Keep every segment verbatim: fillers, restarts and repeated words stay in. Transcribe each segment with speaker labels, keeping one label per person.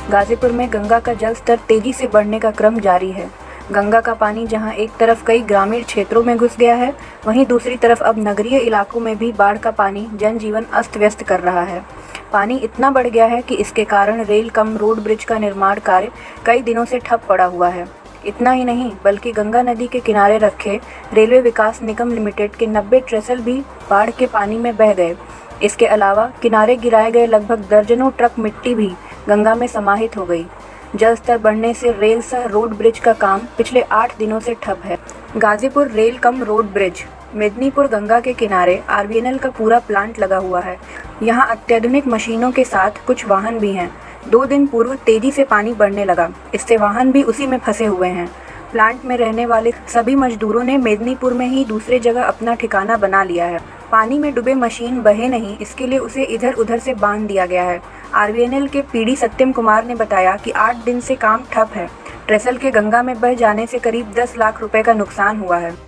Speaker 1: गाजीपुर में गंगा का जल स्तर तेजी से बढ़ने का क्रम जारी है। गंगा का पानी जहां एक तरफ कई ग्रामीण क्षेत्रों में घुस गया है, वहीं दूसरी तरफ अब नगरीय इलाकों में भी बाढ़ का पानी जनजीवन अस्त व्यस्त कर रहा है। पानी इतना बढ़ गया है कि इसके कारण रेल कम रोड ब्रिज का निर्माण कार्य कई दिनों से ठप पड़ा हुआ है। इतना ही नहीं, बल्कि गंगा नदी के किनारे रखे रेलवे विकास निगम लिमिटेड के नब्बे ट्रेसल भी बाढ़ के पानी में बह गए। इसके अलावा किनारे गिराए गए लगभग दर्जनों ट्रक मिट्टी भी गंगा में समाहित हो गई। जल स्तर बढ़ने से रेल सह रोड ब्रिज का काम पिछले आठ दिनों से ठप है। Ghazipur rail cum road bridge Medinipur Ganga के किनारे आर वी एन एल का पूरा प्लांट लगा हुआ है। यहाँ अत्याधुनिक मशीनों के साथ कुछ वाहन भी हैं। दो दिन पूर्व तेजी से पानी बढ़ने लगा, इससे वाहन भी उसी में फंसे हुए हैं। प्लांट में रहने वाले सभी मजदूरों ने मेदिनीपुर में ही दूसरे जगह अपना ठिकाना बना लिया है। पानी में डूबे मशीन बहे नहीं, इसके लिए उसे इधर उधर से बांध दिया गया है। आर वी एन एल के पी डी सत्यम कुमार ने बताया कि आठ दिन से काम ठप है। ट्रेसल के गंगा में बह जाने से करीब दस लाख रुपए का नुकसान हुआ है।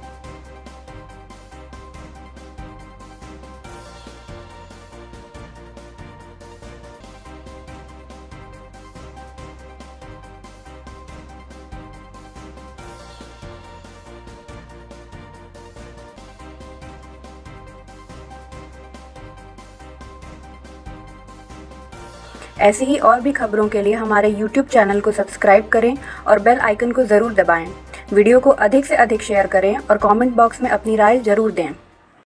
Speaker 1: ऐसी ही और भी खबरों के लिए हमारे यूट्यूब चैनल को सब्सक्राइब करें और बेल आइकन को ज़रूर दबाएं। वीडियो को अधिक से अधिक शेयर करें और कमेंट बॉक्स में अपनी राय ज़रूर दें।